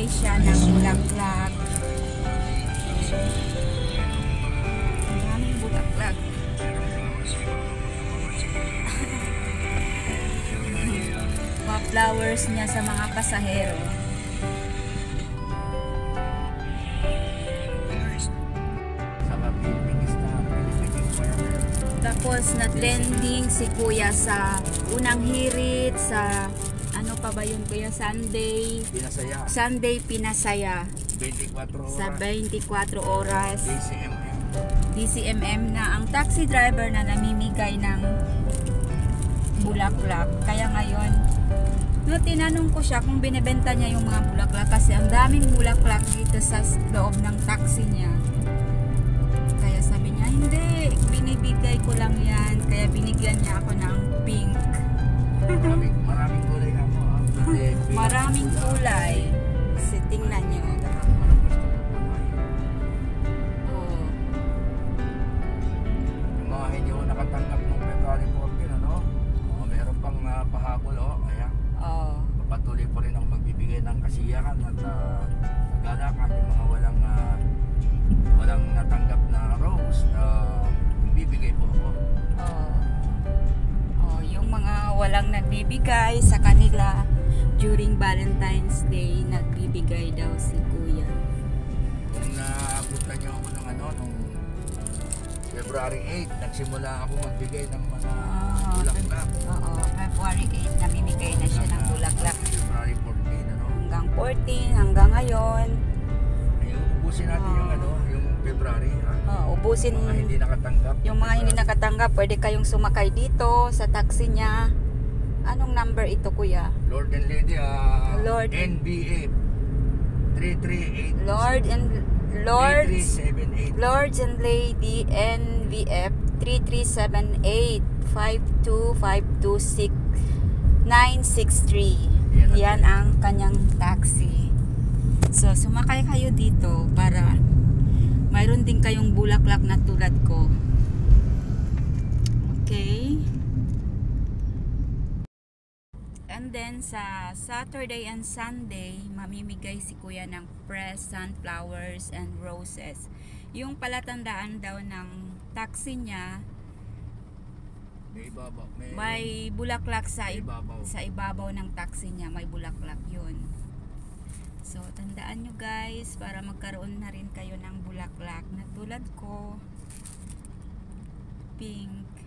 namimigay siya ng bulaklak. Maraming bulaklak. Mga flowers niya sa mga pasahero. Tapos na-trending si Kuya sa unang hirit, sa ano pa ba yun Kuya? Sunday Pinasaya. Sunday Pinasaya 24 oras. sa 24 oras. DCMM. DCMM na ang taxi driver na namimigay ng bulaklak. Kaya ngayon, no, tinanong ko siya kung binebenta niya yung mga bulaklak kasi ang daming bulaklak dito sa loob ng taxi niya. Kaya sabi niya, hindi, binibigay ko lang yan. Kaya binigyan niya ako ng pink. Maraming kulay nga mo. Maraming kulay. Kasi tingnan niyo. Oh. Yung mga hindi ko nakatanggap ng February 14, ano? Meron pang pahabol, ayan. Oh. Patuloy pa rin ako magbibigay ng kasiyahan at kagalakan yung mga walang natanggap na rose. Bibigay po ako. Yung mga walang nagbibigay sa kanila during Valentine's Day, nagbibigay daw si Kuya. Kung naabutan niyo ako ng nung February 8, nagsimula ako magbigay ng mga bulaklak. Oo, February 8, namimigay na siya ng bulaklak. February 14, ano? Hanggang 14, hanggang ngayon. Ayun, ubusin natin yung February. Ubusin. Mga hindi nakatanggap. Yung mga hindi nakatanggap, pwede kayong sumakay dito sa taxi niya. Anong number ito, Kuya? Lord and Lady, Lord. NBA 338. Lords and Lady NVF 3378 52526 963. Yan ang kanyang taxi. So, sumakay kayo dito para mayroon din kayong bulaklak na tulad ko. Okay? And then sa Saturday and Sunday, mamimigay si Kuya ng present, flowers and roses. Yung palatandaan daw ng taxi niya, may bulaklak sa ibabaw ng taxi niya, may bulaklak yun. So tandaan nyo guys, para magkaroon na rin kayo ng bulaklak na tulad ko, pink.